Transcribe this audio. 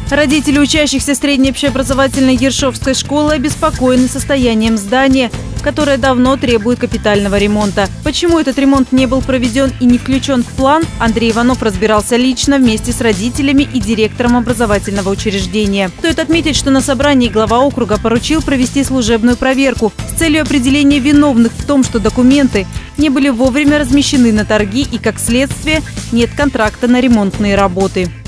Родители учащихся средней общеобразовательной Ершовской школы обеспокоены состоянием здания, которое давно требует капитального ремонта. Почему этот ремонт не был проведен и не включен в план, Андрей Иванов разбирался лично вместе с родителями и директором образовательного учреждения. Стоит отметить, что на собрании глава округа поручил провести служебную проверку с целью определения виновных в том, что документы не были вовремя размещены на торги и, как следствие, нет контракта на ремонтные работы.